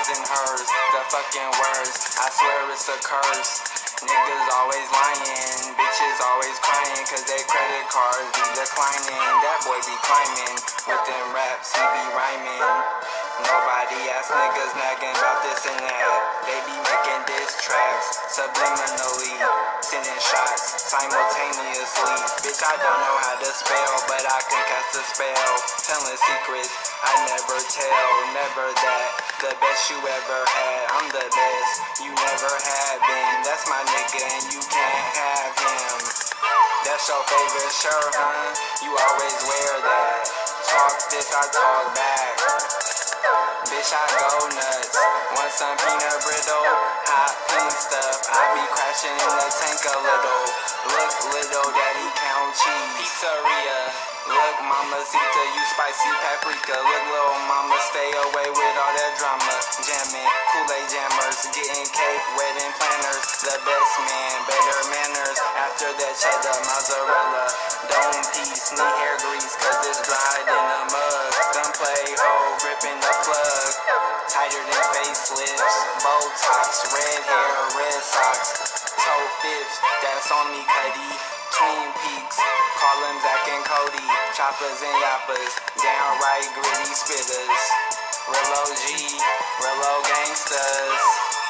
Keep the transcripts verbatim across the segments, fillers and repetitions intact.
than hers. The fucking worst, I swear it's a curse. Niggas always lying, bitches always crying, cause their credit cards be declining. That boy be climbing, with them raps he be rhyming. Nobody ass niggas nagging about this and that. They be making diss tracks, subliminally, sending shots simultaneously. Bitch, I don't know how to spell, but I can cast a spell. Telling secrets I never tell, never that. The best you ever had, I'm the best you never have been. That's my nigga and you can't have him. That's your favorite shirt, huh? You always wear that. Talk this, I talk back. Bitch, I go nuts. Want some peanut brittle, hot pink stuff. I be crashing in the tank a little. Look, little daddy, count cheese. Pizzeria. Look, mamacita, you spicy paprika. Look, little mama, stay away with all that drama. Jamming, Kool-Aid jammers, getting cake, wedding planners. The best man, better manners. After that cheddar, mozzarella. Dome piece, need hair grease, cause it's dried in the mug. Gun play, oh, gripping the plug. Tighter than facelifts, Botox, red hair, red socks. Toe fifths, that's on me, Cuddy. Twin Peaks, call them Zach and Cody. Choppers and yappers, downright gritty spitters. Real O G, real O gangsters.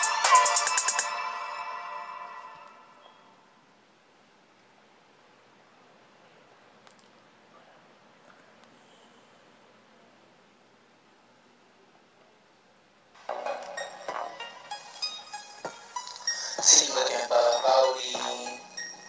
She looking for Bodie.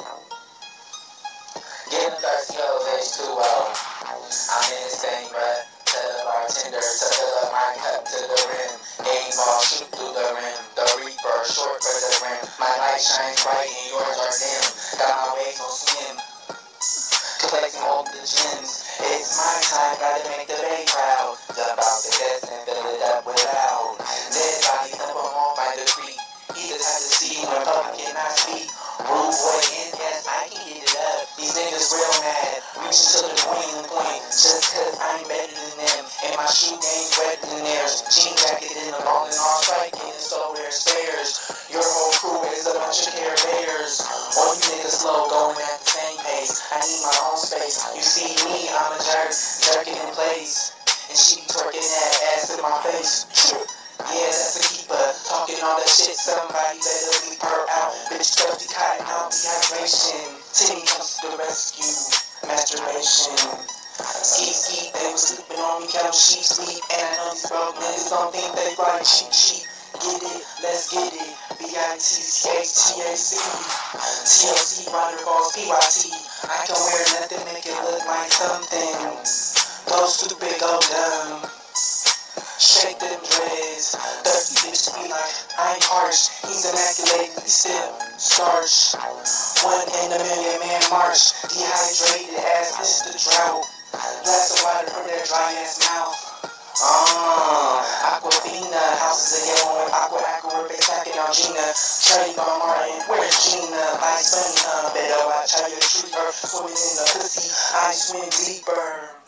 Getting thirsty hoes H two O. I'm in the same breath. Tell the bartender to fill up my cup to the rim. Game ball shoot through the rim. The Reaper short for the rim. My light shines bright and yours are dim. Got my waves on swim. Collecting all the gems. It's my time, gotta make the bay proud. Jump out the desk and fill it up with loud. Dead bodies dump them all by the creek. He the type to see when public cannot speak. Rude boy in, yes, I can get it up. These niggas real mad, reaching to the boiling point. Just cause I'm better than them, and my shoe game's better than theirs. Jean jacket in the ball and all striking, and so there's spares. Your whole crew is a bunch of care bears. All you niggas slow, going at the same pace. I need my own space. You see me, I'm a jerk, jerking in place. And she be twerking that ass in my face. Yeah, that's a keeper. Talking all that shit, somebody better leave her out. Bitch, thirsty cotton out, dehydration. Timmy comes to the rescue. Masturbation. Ski, ski, they was sleeping on me, count sheep, sleep. And I know these broke niggas don't think they fly cheap, cheap. Get it, let's get it. B I T C H T A C. T L C, Rider Balls, P Y T. I can wear nothing, make it look like something. Go stupid, go dumb. Shake them dreads. Thirsty bitch be like, I ain't harsh. He's immaculate, he's still starch. One in a million man march. Dehydrated ass, this the drought. Glass of water from their dry ass mouth. Uh, Aquafina, houses of yellow and aqua, aqua, they attacking on Gina. Trey on Martin, where's Gina? Like Sunny, huh? Better watch how you treat her. Swimming in the pussy, I swim deeper.